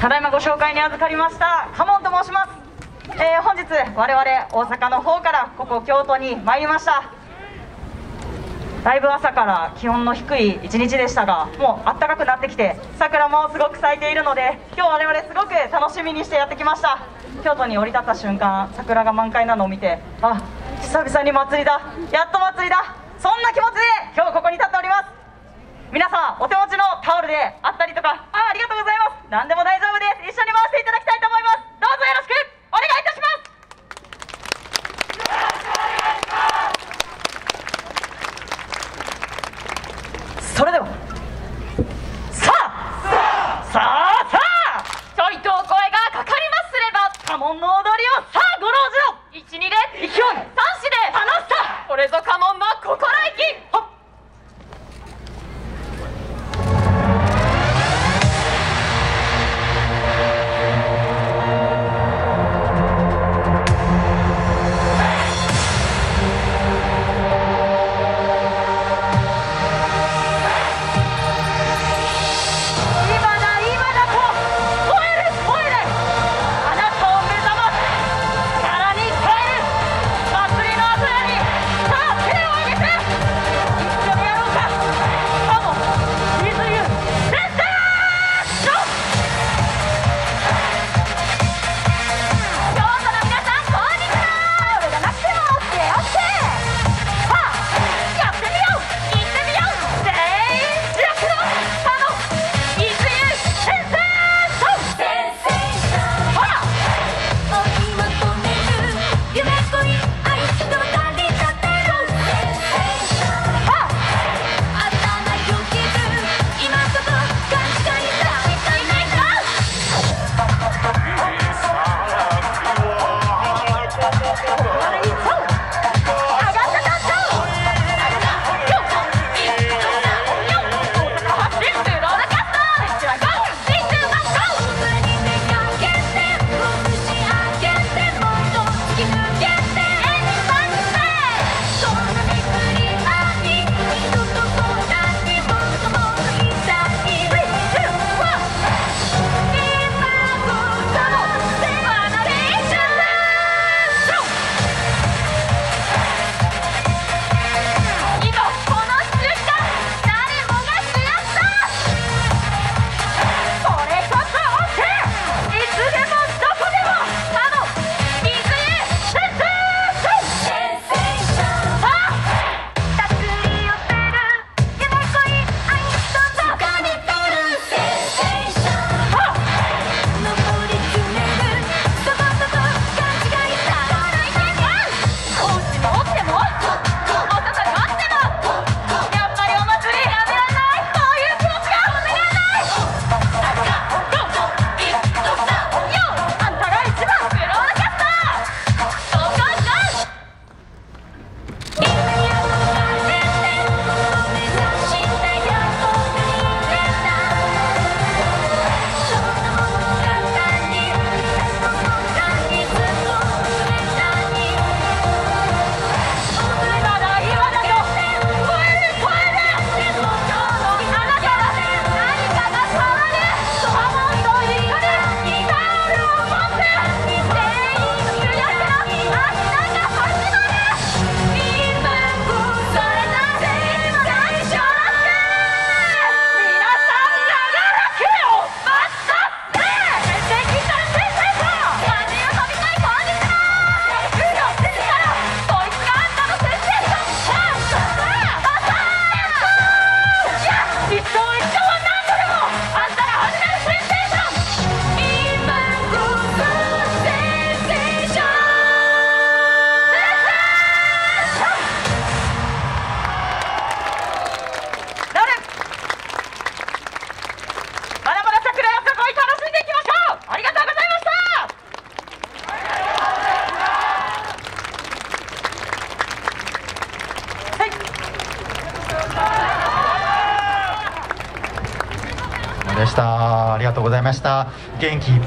ただいまご紹介に預かりましたカモンと申します。本日我々大阪の方からここ京都に参りました。だいぶ朝から気温の低い一日でしたが、もう暖かくなってきて桜もすごく咲いているので、今日我々すごく楽しみにしてやってきました。京都に降り立った瞬間、桜が満開なのを見て、あ、久々に祭りだ、やっと祭りだ、そんな気持ちで今日ここに立っております。皆さんお手持ちのタオルであったりとか、ありがとうございます、何でも大丈夫です。一緒に回していただきたいと思います。どうぞよろしくお願いいたします。それではさあちょいとお声がかかりますれば、家紋の踊りをさあご老中の12で勢い、3子で楽しさ、これぞ家紋の心意気。はっでした。ありがとうございました。元気いっぱい